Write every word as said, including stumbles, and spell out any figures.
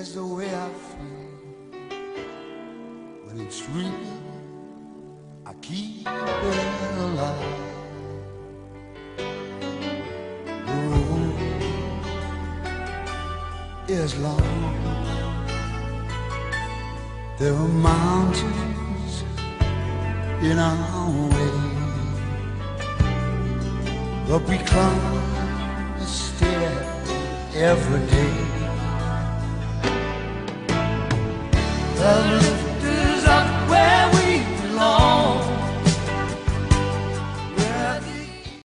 is the way I feel when it's real. I keep it alive. The road is long. There are mountains in our way, but we climb a stair every day. The